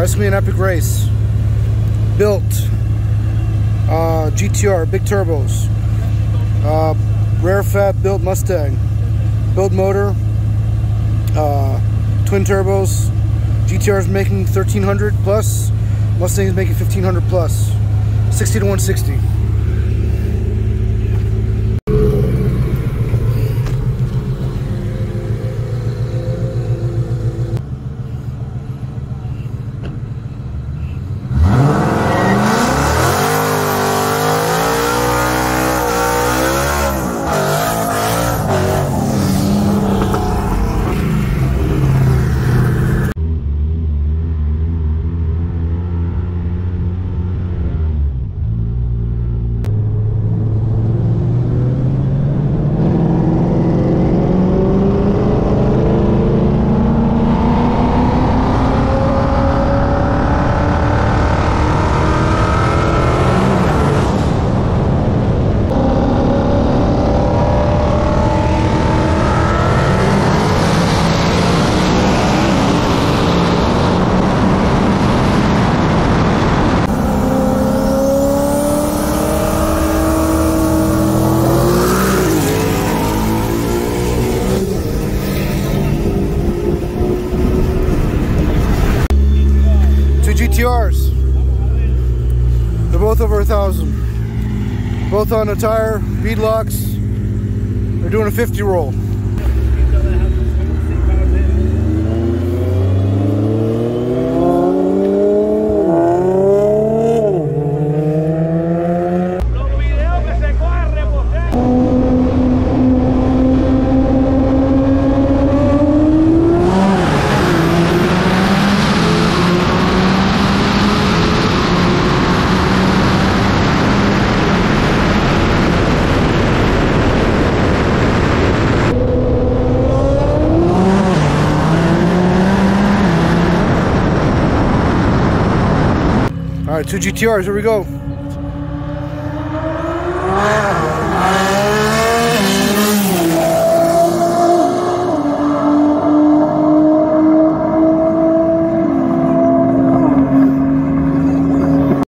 It's gonna be an epic race. Built GTR, big turbos, rare fat built Mustang, built motor, twin turbos. GTR is making 1300 plus, Mustang is making 1500 plus, 60 to 160. GTRs. They're both over 1,000. Both on a tire, bead locks. They're doing a 50 roll. All right, 2 GTRs, here we go.